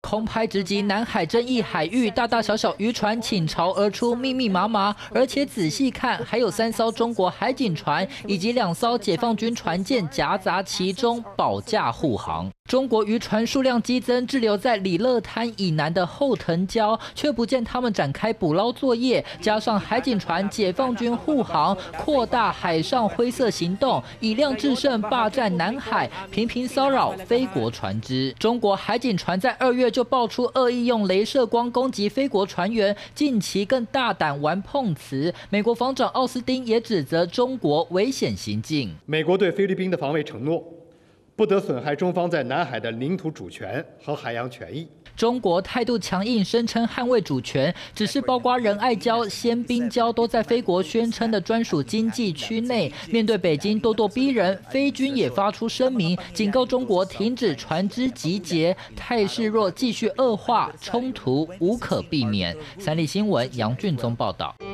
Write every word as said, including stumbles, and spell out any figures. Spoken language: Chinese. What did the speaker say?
空拍直击南海争议海域，大大小小渔船倾巢而出，密密麻麻，而且仔细看，还有三艘中国海警船以及两艘解放军船舰夹杂其中，保驾护航。中国渔船数量激增，滞留在里勒滩以南的后藤礁，却不见他们展开捕捞作业。加上海警船、解放军护航，扩大海上灰色行动，以量制胜，霸占南海，频频骚扰非国船只。中国海警船在二月就爆出恶意用雷射光攻击非国船员，近期更大胆玩碰瓷。美国防长奥斯汀也指责中国危险行径。 美国对菲律宾的防卫承诺，不得损害中方在南海的领土主权和海洋权益。 中国态度强硬，声称捍卫主权，只是包括仁爱礁、仙滨礁都在菲国宣称的专属经济区内。面对北京咄咄逼人，菲军也发出声明，警告中国停止船只集结，态势若继续恶化，冲突无可避免。三立新闻杨俊宗报道。